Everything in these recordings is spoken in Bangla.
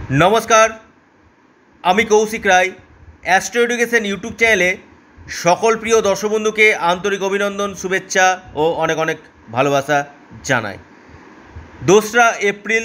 নমস্কার, আমি Koushik Roy. Astro education YouTube চ্যানেলে সকল প্রিয় দর্শক বন্ধুকে আন্তরিক অভিনন্দন, শুভেচ্ছা ও অনেক অনেক ভালোবাসা জানাই। 2রা এপ্রিল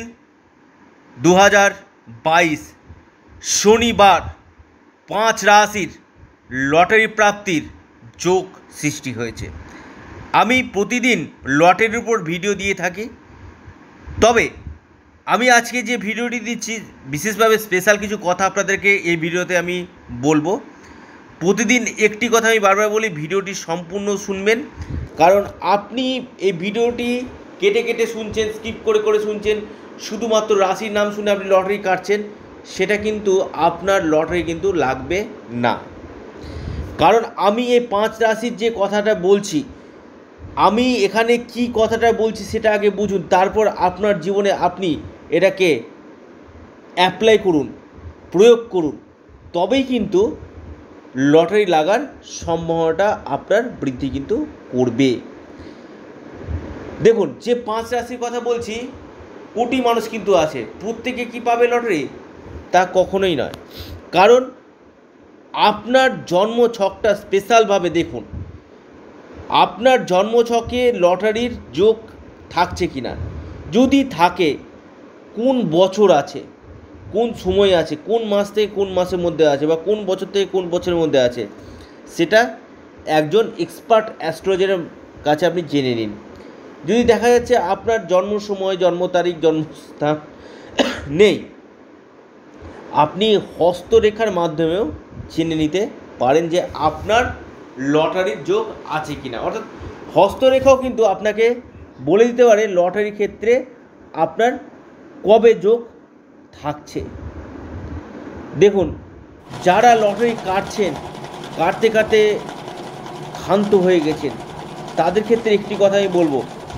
2022 শনিবার 5 রাশির লটারি প্রাপ্তির যোগ সৃষ্টি হয়েছে। আমি প্রতিদিন লটারির উপর ভিডিও দিয়ে থাকি, তবে আমি আজকে যে ভিডিওটি দিচ্ছি বিশেষভাবে স্পেশাল কিছু কথা আপনাদেরকে এই ভিডিওতে আমি বলবো। প্রতিদিন একটি কথা আমি বারবার বলি, ভিডিওটি সম্পূর্ণ শুনবেন, কারণ আপনি এই ভিডিওটি কেটে কেটে শুনছেন, স্কিপ করে করে শুনছেন, শুধুমাত্র রাশির নাম শুনে আপনি লটারি কাটছেন, সেটা কিন্তু আপনার লটারি কিন্তু লাগবে না। কারণ আমি এই 5 রাশির যে কথাটা বলছি, আমি এখানে কি কথাটা বলছি সেটা আগে বুঝুন, তারপর আপনার জীবনে আপনি এটাকে অ্যাপ্লাই করুন, প্রয়োগ করুন, তবেই কিন্তু লটারি লাগার সম্ভাবনাটা আপনার বৃদ্ধি কিন্তু করবে। দেখুন, যে 5 রাশির কথা বলছি, কোটি মানুষ কিন্তু আছে, প্রত্যেকে কি পাবে লটারি? তা কখনোই নয়। কারণ আপনার জন্ম ছকটা স্পেশালভাবে দেখুন, আপনার জন্মছকে লটারির যোগ থাকছে কি না। যদি থাকে, কোন বছর আছে, কোন সময় আছে, কোন মাস থেকে কোন মাসের মধ্যে আছে, বা কোন বছর থেকে কোন বছরের মধ্যে আছে, সেটা একজন এক্সপার্ট অ্যাস্ট্রোলজারের কাছে আপনি জেনে নিন। যদি দেখা যাচ্ছে আপনার জন্ম সময়, জন্ম তারিখ, জন্মস্থান নেই, আপনি হস্তরেখার মাধ্যমেও জেনে নিতে পারেন যে আপনার লটারির যোগ আছে কি না। অর্থাৎ হস্তরেখাও কিন্তু আপনাকে বলে দিতে পারে লটারির ক্ষেত্রে আপনার কবে যোগ থাকছে। দেখুন, যারা লটারি কাটছেন, কাটতে কাটতে ক্ষান্ত হয়ে গেছেন, তাদের ক্ষেত্রে একটি কথা আমি বলবো,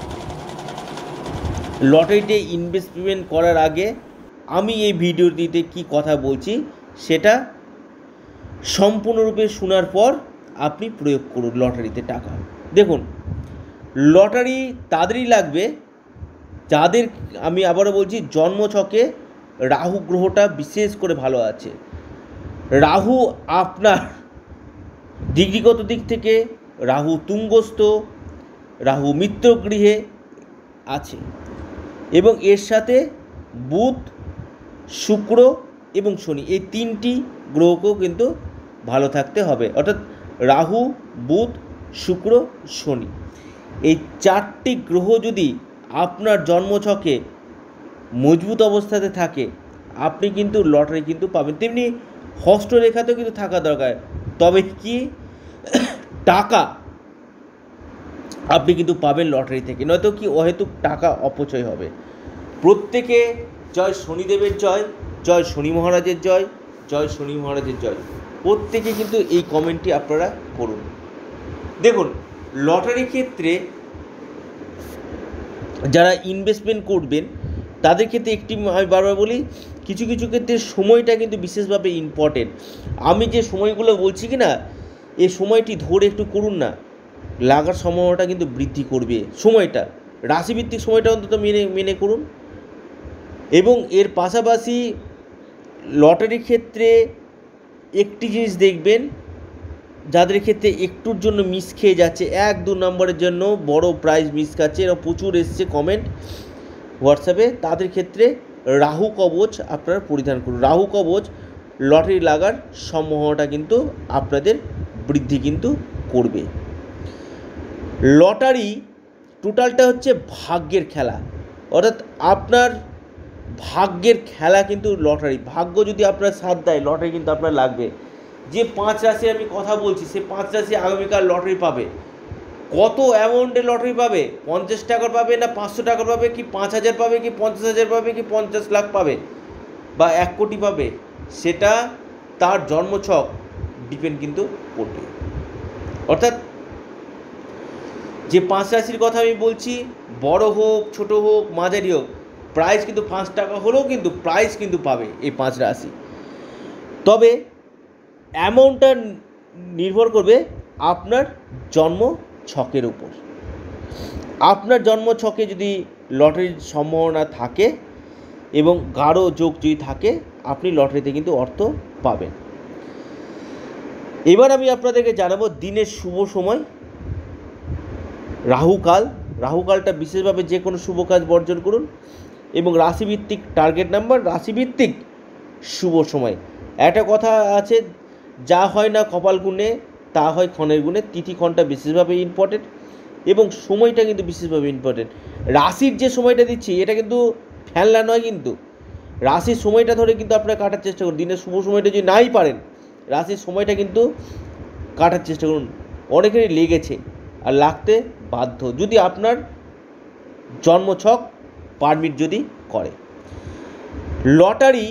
লটারিতে ইনভেস্টমেন্ট করার আগে আমি এই ভিডিওটিতে কি কথা বলছি সেটা সম্পূর্ণরূপে শোনার পর আপনি প্রয়োগ করুন লটারিতে টাকা। দেখুন, লটারি তাদেরই লাগবে যাদের, আমি আবারও বলছি, জন্মছকে রাহু গ্রহটা বিশেষ করে ভালো আছে। রাহু আপনার ডিগ্রিগত দিক থেকে রাহু তুঙ্গস্থ, রাহু মিত্রগৃহে আছে, এবং এর সাথে বুধ, শুক্র এবং শনি, এই 3টি গ্রহকেও কিন্তু ভালো থাকতে হবে। অর্থাৎ রাহু, বুধ, শুক্র, শনি, এই 4টি গ্রহ যদি আপনার জন্মছকে মজবুত অবস্থাতে থাকে, আপনি কিন্তু লটারি কিন্তু পাবেন। তেমনি হস্তরেখাতেও কিন্তু থাকা দরকার, তবে কি টাকা আপনি কিন্তু পাবেন লটারি থেকে, নয়তো কি অহেতুক টাকা অপচয় হবে। প্রত্যেকে জয় শনিদেবের জয়, জয় শনি মহারাজের জয়, জয় শনি মহারাজের জয়, প্রত্যেকে কিন্তু এই কমেন্টটি আপনারা করুন। দেখুন, লটারির ক্ষেত্রে যারা ইনভেস্টমেন্ট করবেন তাদের ক্ষেত্রে একটি আমি বারবার বলি, কিছু কিছু ক্ষেত্রে সময়টা কিন্তু বিশেষভাবে ইম্পর্টেন্ট। আমি যে সময়গুলো বলছি কি না, এই সময়টি ধরে একটু করুন না, লাগার সম্ভাবনাটা কিন্তু বৃদ্ধি করবে। সময়টা রাশিভিত্তিক সময়টা অন্তত মেনে করুন। এবং এর পাশাপাশি লটারির ক্ষেত্রে একটি জিনিস দেখবেন, যাদের ক্ষেত্রে একটুর জন্য মিস খেয়ে যাচ্ছে, 1-2 নম্বরের জন্য বড় প্রাইজ মিস খাচ্ছে, এরা প্রচুর এসছে কমেন্ট হোয়াটসঅ্যাপে, তাদের ক্ষেত্রে রাহু কবচ আপনারা পরিধান করুন। রাহু কবচ লটারি লাগার সম্ভাবনাটা কিন্তু আপনাদের বৃদ্ধি কিন্তু করবে। লটারি টোটালটা হচ্ছে ভাগ্যের খেলা, অর্থাৎ আপনার ভাগ্যের খেলা কিন্তু লটারি। ভাগ্য যদি আপনার সাথ দেয়, লটারি কিন্তু আপনার লাগবে। যে 5 রাশি আমি কথা বলছি, সে 5 রাশি আগামীকাল লটারি পাবে। কত অ্যামাউন্টের লটারি পাবে? 50 টাকার পাবে, না 500 টাকার পাবে, কি 5,000 পাবে, কি 50,000 পাবে, কি 50 লাখ পাবে, বা 1 কোটি পাবে, সেটা তার জন্মছক ডিপেন্ড কিন্তু করবে। অর্থাৎ যে 5 রাশির কথা আমি বলছি, বড় হোক, ছোট হোক, মাঝারি হোক, প্রাইস কিন্তু 5 টাকা হলেও কিন্তু প্রাইস কিন্তু পাবে এই 5 রাশি। তবে অ্যামাউন্টটা নির্ভর করবে আপনার জন্ম ছকের উপর। আপনার জন্ম ছকে যদি লটারির সম্ভাবনা থাকে এবং গাঢ় যোগ যদি থাকে, আপনি লটারিতে কিন্তু অর্থ পাবেন। এবার আমি আপনাদেরকে জানাবো দিনের শুভ সময়। রাহুকালটা বিশেষভাবে যে কোনো শুভ কাজ বর্জন করুন, এবং রাশিভিত্তিক টার্গেট নাম্বার, রাশিভিত্তিক শুভ সময়। একটা কথা আছে, যা হয় না কপাল গুণে তা হয় ক্ষণের গুণে। তিথিক্ষণটা বিশেষভাবে ইম্পর্টেন্ট এবং সময়টা কিন্তু বিশেষভাবে ইম্পর্টেন্ট। রাশির যে সময়টা দিচ্ছি এটা কিন্তু ফেলনা নয়, কিন্তু রাশির সময়টা ধরে কিন্তু আপনারা কাটার চেষ্টা করুন। দিনের শুভ সময়টা যদি নাই পারেন, রাশির সময়টা কিন্তু কাটার চেষ্টা করুন। অনেকেরই লেগেছে আর লাগতে বাধ্য, যদি আপনার জন্মছক পারমিট যদি করে। লটারি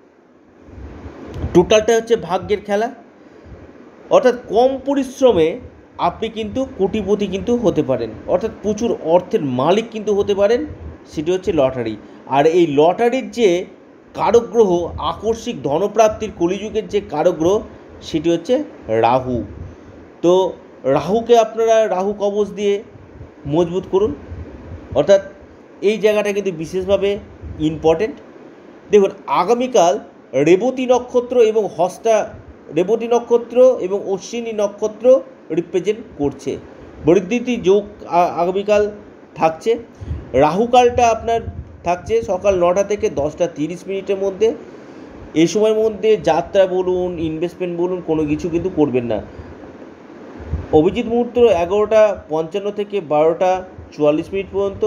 টোটালটা হচ্ছে ভাগ্যের খেলা, অর্থাৎ কম পরিশ্রমে আপনি কিন্তু কোটিপতি কিন্তু হতে পারেন, অর্থাৎ প্রচুর অর্থের মালিক কিন্তু হতে পারেন। সেটি হচ্ছে লটারি। আর এই লটারির যে কারগ্রহ, আকস্মিক ধনপ্রাপ্তির কলিযুগের যে কারগ্রহ, সেটি হচ্ছে রাহু। তো রাহুকে আপনারা রাহু কবচ দিয়ে মজবুত করুন, অর্থাৎ এই জায়গাটা কিন্তু বিশেষভাবে ইম্পর্টেন্ট। দেখুন, আগামীকাল রেবতী নক্ষত্র এবং অশ্বিনী নক্ষত্র রিপ্রেজেন্ট করছে। বৃদ্ধিতি যোগ আগামীকাল থাকছে। রাহুকালটা আপনার থাকছে সকাল 9টা থেকে 10টা 30 মধ্যে। এই সময়ের মধ্যে যাত্রা বলুন, ইনভেস্টমেন্ট বলুন, কোনো কিছু কিন্তু করবেন না। অভিজিৎ মুহূর্ত 11টা 55 থেকে 12টা 44 পর্যন্ত।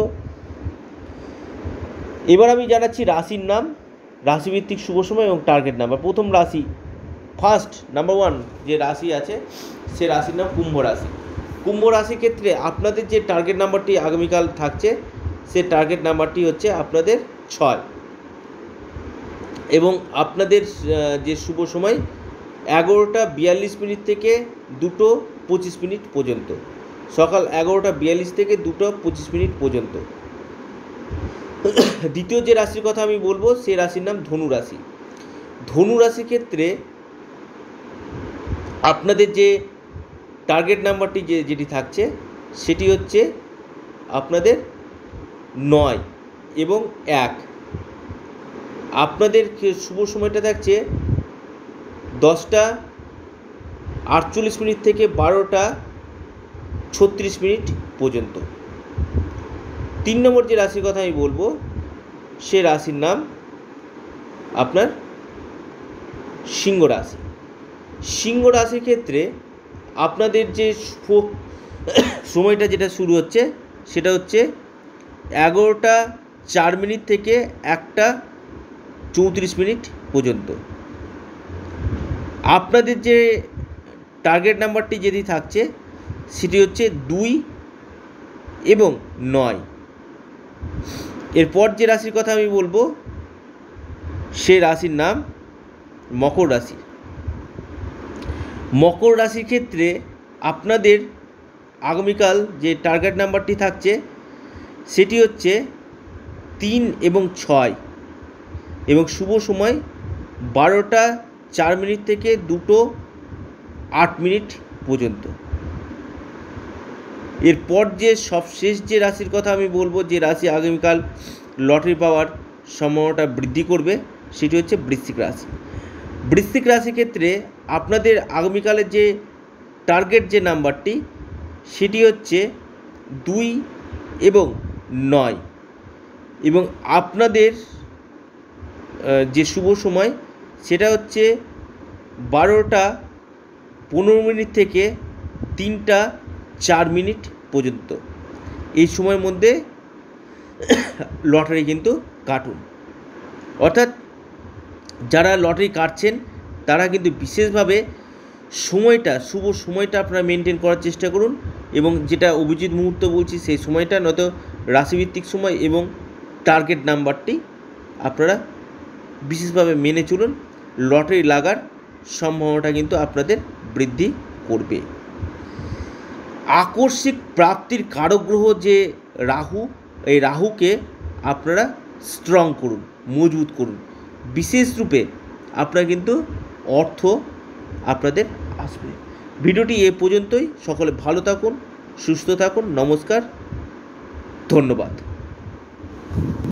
এবার আমি জানাচ্ছি রাশির নাম, রাশিভিত্তিক শুভ সময় এবং টার্গেট নাম্বার। প্রথম রাশি, ফার্স্ট নাম্বার 1 যে রাশি আছে, সে রাশির নাম কুম্ভ রাশি। কুম্ভ রাশির ক্ষেত্রে আপনাদের যে টার্গেট নাম্বারটি আগামীকাল থাকছে, সে টার্গেট নাম্বারটি হচ্ছে আপনাদের 6 এবং আপনাদের যে শুভ সময় 11টা 42 থেকে 2টো 25 পর্যন্ত, সকাল 11টা 42 থেকে 2টো 25 পর্যন্ত। দ্বিতীয় যে রাশির কথা আমি বলবো, সে রাশির নাম ধনু রাশি। ধনু রাশির ক্ষেত্রে আপনাদের যে টার্গেট নাম্বারটি যেটি থাকছে, সেটি হচ্ছে আপনাদের 9 এবং 1। আপনাদের শুভ সময়টা থাকছে 10টা 48 থেকে 12টা 36 পর্যন্ত। 3 নম্বর যে রাশির কথা আমি বলবো, সে রাশির নাম আপনার সিংহ রাশি। সিংহ রাশির ক্ষেত্রে আপনাদের যে সময়টা যেটা শুরু হচ্ছে, সেটা হচ্ছে 11টা 4 থেকে 1টা 34 পর্যন্ত। আপনাদের যে টার্গেট নাম্বারটি যেটি থাকছে, সেটি হচ্ছে 2 এবং 9। এরপর যে রাশির কথা আমি বলবো, সে রাশির নাম মকর রাশি। মকর রাশির ক্ষেত্রে আপনাদের আগামীকাল যে টার্গেট নাম্বারটি থাকছে, সেটি হচ্ছে 3 এবং 6 এবং শুভ সময় 12টা 4 থেকে 2টো 8 পর্যন্ত। এরপর যে সবশেষ যে রাশির কথা আমি বলবো, যে রাশি আগামীকাল লটারি পাওয়ার সম্ভাবনাটা বৃদ্ধি করবে, সেটি হচ্ছে বৃশ্চিক রাশি। বৃশ্চিক রাশির ক্ষেত্রে আপনাদের আগামীকালের যে টার্গেট যে নাম্বারটি, সেটি হচ্ছে 2 এবং 9 এবং আপনাদের যে শুভ সময়, সেটা হচ্ছে 12টা 15 থেকে 3টা 4 পর্যন্ত। এই সময়ের মধ্যে লটারি কিন্তু কাটুন, অর্থাৎ যারা লটারি কাটছেন তারা কিন্তু বিশেষভাবে সময়টা, শুভ সময়টা আপনারা মেনটেন করার চেষ্টা করুন, এবং যেটা অভিজিৎ মুহূর্ত বলছি, সেই সময়টা নয়তো রাশিভিত্তিক সময় এবং টার্গেট নাম্বারটি আপনারা বিশেষভাবে মেনে চলুন। লটারি লাগার সম্ভাবনাটা কিন্তু আপনাদের বৃদ্ধি করবে। আকস্মিক প্রাপ্তির কারগ্রহ যে রাহু, এই রাহুকে আপনারা স্ট্রং করুন, মজবুত করুন। বিশেষ রূপে আপনারা কিন্তু অর্থ আপনাদের আসবে। ভিডিওটি এ পর্যন্তই। সকলে ভালো থাকুন, সুস্থ থাকুন। নমস্কার, ধন্যবাদ।